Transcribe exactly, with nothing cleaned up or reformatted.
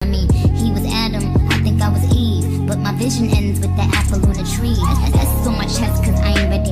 mean, he was Adam, I think I was Eve, but my vision ends with the apple on a tree. That's so much chest cause I ain't ready